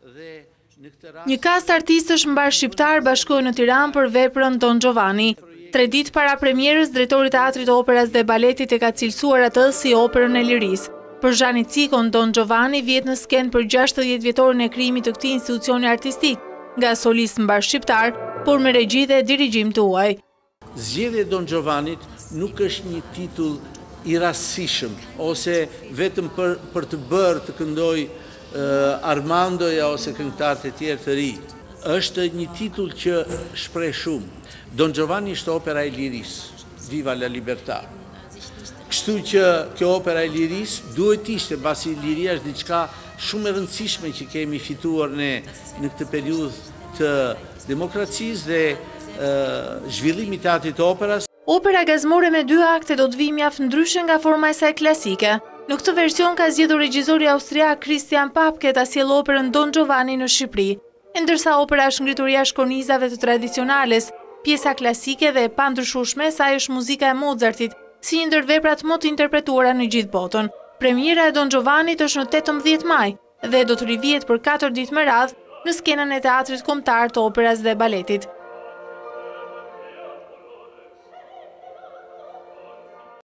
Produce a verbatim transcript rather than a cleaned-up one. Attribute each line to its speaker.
Speaker 1: Një kast artistësh mbar shqiptar bashkohen në Tiranë për veprën Don Giovanni. Tre ditë para premierës, drejtori i Teatrit të Operës dhe Baletit e ka cilësuar atë si operën e lirisë. Për Zhani Cikon, Don Giovanni vjet në skenë për gjashtëdhjetë vjetorin e krijimit të këtij institucioni artistik, nga solist mbar shqiptar, por me regji dhe dirigjim të huaj.
Speaker 2: Zgjedhja e Don Giovannit nuk është një titull i rastësishëm ose vetëm për për të bërë të këndoj uh, Armandoja ose këngëtarët e tjerë të ri. Është një titull që shpreh shumë. Don Giovanni është opera e lirisë, Viva la Libertà. Kështu që kjo opera e lirisë duhet ishte, pasi liria është diçka shumë e rëndësishme që kemi fituar ne në këtë periudhë të demokracisë dhe uh, zhvillimit të teatrit të operës.
Speaker 1: Opera gazmore me dy akte do të vijë mjaft ndryshe nga forma e saj klasike. Në këtë version ka zgjedhur regjizori austriak Christian Papke ta sjellë operën Don Giovanni në Shqipëri, ndërsa opera është ngritur jashtë kornizave të tradicionales. Pjesa klasike dhe e pandryshueshme e saj është muzika e Mozartit, si një ndër veprat më të interpretuara në gjithë botën. Premiera e Don Giovannit është në tetëmbëdhjetë maj dhe do të rivihet për katër ditë me radhë në skenën e Teatrit Kombëtar të Operës dhe Baletit.